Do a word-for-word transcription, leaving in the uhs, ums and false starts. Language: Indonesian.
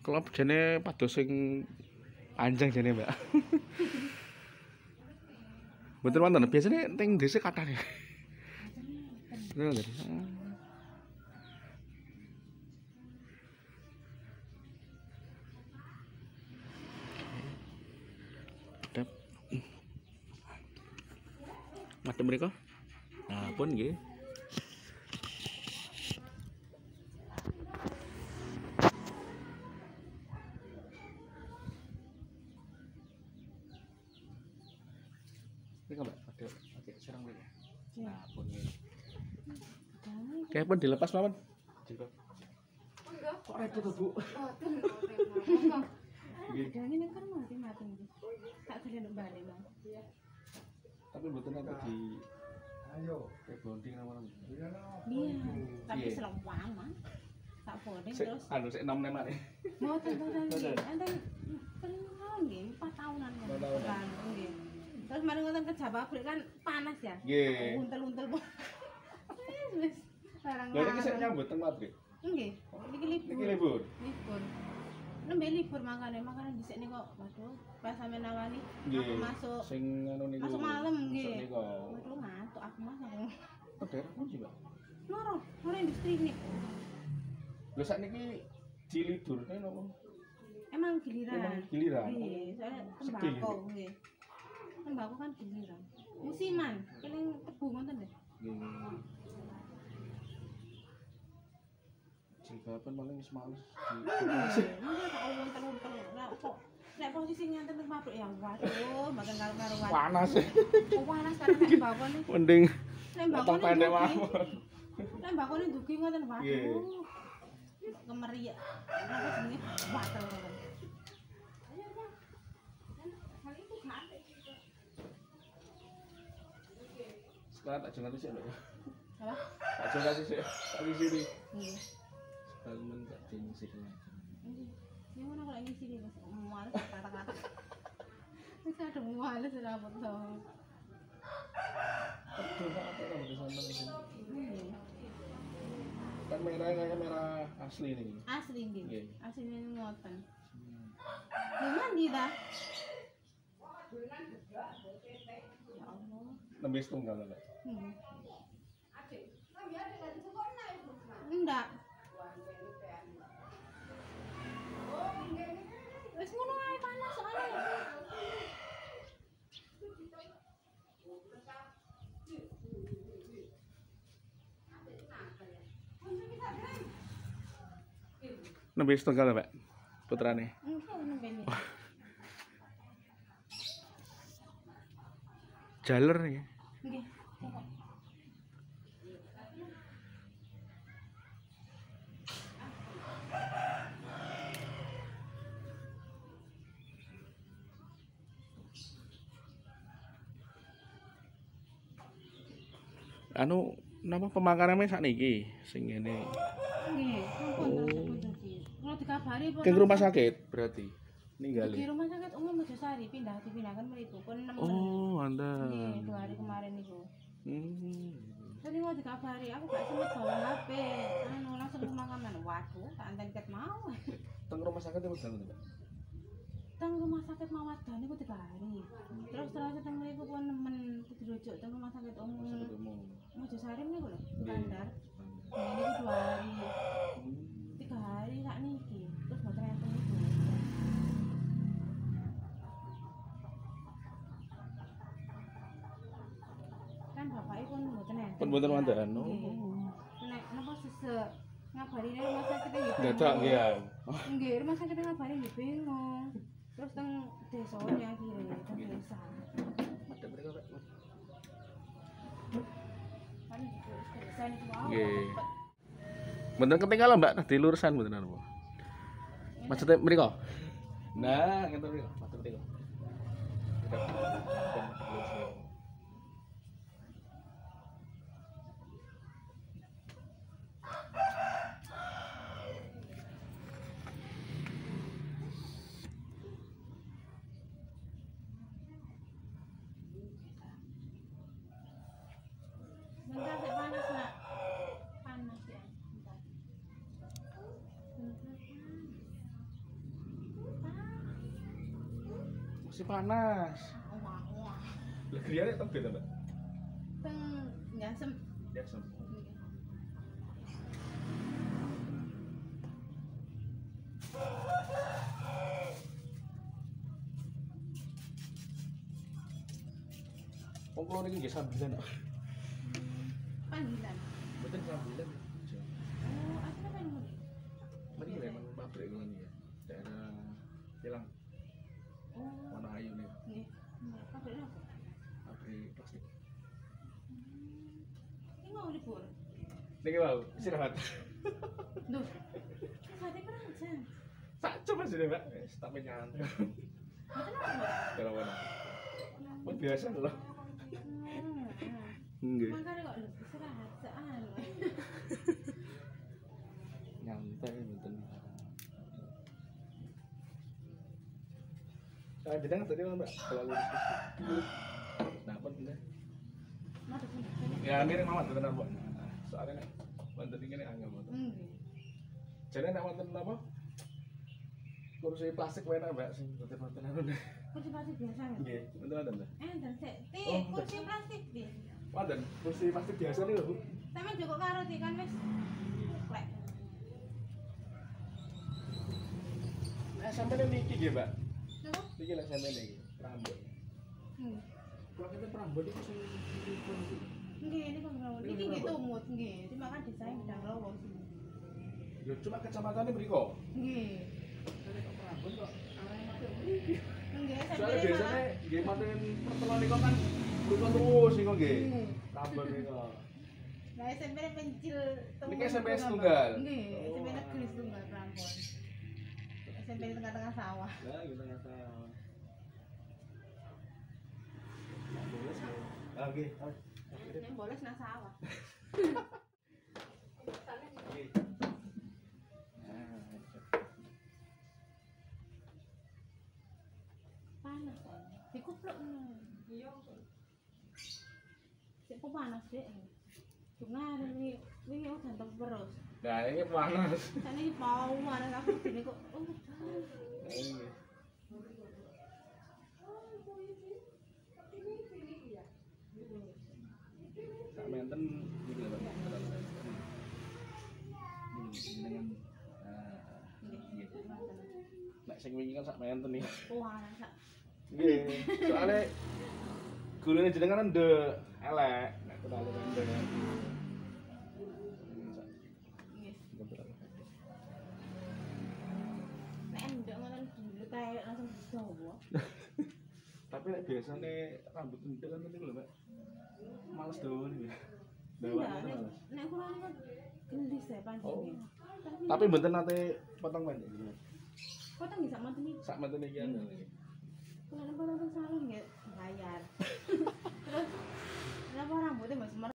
Kalau jane pados sing panjang jane, Mbak. Mboten wonten biasane teng dhisik kathah ya. Ngoten. Dap. Madem mriku. Nah, pun nggih. Mriku, Mbak. Ada pakai serang mriku. Nah, pun nggih. Kayak pun dilepas mawon. Jilbab. Enggak. Kok repot to, Bu? Oh, tenang. Nggih. Jangan kan mati mati iki. Tak delok balik, Mas. Tapi mboten ate di ayo kayak bonding namanya. Iya, tapi Iya. selama Mas. Tak bonding Sik terus. anu sik enom nemane. Mboten mboten Mboten. nggih. Enten pernah nggih empat tahunan kan. empat tahunan. Nggih. Terus mari ngoten kerja pabrik kan panas ya. Nggih. Untel-untel. Wis larang. Lha iki sik nyambut teng pabrik. Nggih. Niki libur. Niki libur. Libur. Nembe libur makane makane dhisik niku waduh pas sampe nawani Nggih. aku masuk Sing anu niku. masuk malam Masuk nggih. niku. Waduh ngantuk aku Mas aku. Oh, daerah pundi, Mbak? Loro, loro industri ini. Lha sakniki dilidurne napa? Emang giliran. Emang giliran. Nggih, soalnya Sedih tembakau gitu. nggih. Tembakau kan giliran. Musiman, keling tebu ngoten deh. Nggih. Jilbaban paling wis males di. Mungkin tak untel-untel. Lah kok nek posisi nyanten teng pabrik ya waduh, mboten karo-karuan. Panas. Kok panas karena nek tembakau nih. Mending Tembakau potong pendek nih. mawon. Tembakau nih dugi ngoten Nggih. waduh. Kemeriak. Napa jenenge? Watel ngoten. Sekarang tak jangan sih, Mbak. Apa? Tak jangan sih. Tak di sini. Nggih. Sekali men tak dimusik lagi. Ini mana kalau ini sini mas, mual kata-kata. Ini ada mual sudah apa tuh? Aduh, apa kamu di sana di sini? Ini Kan merah kayak merah asli nih. asli Nggih. gitu, aslinya ngoten. Di mandi dah. Ya Allah. Nembe setunggal Mbak. Hmm. Enggak. Wis ngono ae panas soalnya. Nembe setunggal Mbak. Putrane. Enggak nembe ini. Jaler ya. Nggih. Pokok. Anu napa pemakanane sakniki sing ngene. Nggih, sampun terus dugi. Kalau dikabari pun Ke rumah sakit berarti di ninggali. rumah sakit umum Mojosari pindah dipindahkan mriku pun enam Oh, Nggih, Anda. dua hari kemarin itu. Hmm. Tadi mau dikabari, aku gak sempet bawa H P. Anu langsung ke pemakaman. Waduh, tak anten ket mau. Teng rumah sakit itu jalan Mbak. Teng rumah sakit Mawadan iku tiga hari. Terus terus teng mriku pun nemen dirujuk teng rumah sakit umum Sakit umum. Mojosari niku lho, Nggih. Bandar. Nah, ini dua hari. Tiga hari sak niki. Terus mboten enten iku. Kan bapaknya pun mboten enten. Pun mboten wonten. Oh. Nggih. Nek napa sesek ngabarine rumah sakit nggih. Dadak nggih ya. Nggih, rumah sakit ngabari nggih bingung. Terus teng desanya akhirnya teng desa. Ada mereka Pak. Kan desa niku wae. Nggih. Mboten ketinggalan Mbak di lurusan mboten anu. Maksudnya mriko. Nah, ngeten mriko. Maksud mriko. Bentar sik panas, Nak. Panas ya. Bentar. Bentar. Kursi panas. Wah, wah. Lah griyane teng beda, Mbak. Teng Nyasem. Ya, Sam. Wong kula niki nggih sambilan. Panggilan. Mboten sambilan. Oh, asline kan ngono. Mriki memang pabrik ngono ya. Daerah Pilang, Oh, Wonoayu nih. nggih. Pabrik apa? Pabrik plastik. Ini mau libur. Niki wau, istirahat. Duh. Sate perancang. Tak coba sih, Mbak. Wis tak nyantai. Mboten apa, Mbak? Kalau mana? Pun biasa loh. Hmm. Nggih. Makanya kok lebih istirahat sean. Nyantai mboten. Ah, jenengan tadi mana, Mbak? Kalau lulus. Dapat bener. Madep sini. Ya, mirip mawon bener apa? Soalnya nek wonten iki nek angel mboten. Nggih. Jane nek wonten apa? Kursi plastik wae Mbak sing boten-boten anu. Kursi plastik biasa nggih. Nggih, bener wonten, Mbak. Enten sik. Ti, Oh, kursi plastik di. Wonten kursi plastik biasa niku, Bu. Sampe joko karo di kan wis plek. Nah, sampeyan niki nggih, Mbak. Napa? Niki lek sampeyan niki, rambut. Nggih. Kalau kita rambut itu sing dipun iki. Nggih, ini kan rawon. Iki nggih tumut nggih. Cuma kan desain bidang rawon sini. Ya cuma kecamatannya mriko. Nggih. Nek kok rambut kok arek matur mriki. Nggih, Soalnya sampe biasanya nggih maten pertemuan niku kan mriko terus niku nggih. Nggih. Rambut niku. Nah, S M P pencil Niki S M P tunggal. Nggih, S M P Oh. negeri tunggal Prambon. S M P di tengah-tengah sawah. Lah kita nggak tahu. Ah, oke. Yang bolos nang sawah. Panas kan. Dikupluk ngono. Iya. Sik kok panas dek. Dengar ini ini udah ganteng terus. Nah, ini panas. Sane mau panas aku dene kok oh. Ini. Sak menten iki lho, Pak. Ini dengan nek sing wingi kan sak menten iki. Wah, sak. Nggih, soalnya gulune jenengan kan ndek elek, nek terlalu ndek. Nggih. Nek ndek ngono dulu kae langsung didawa. Tapi nek biasane rambut ndek kan niku lho, Mbak. Males dawa niku. Dawane Nek males. nek kula niku gendis ya panjangnya. Tapi mboten nate potong pendek gitu. Potong bisa manten iki. Sak menten iki ana iki. Kalau nonton salon nggak bayar. Terus kenapa rambutnya masih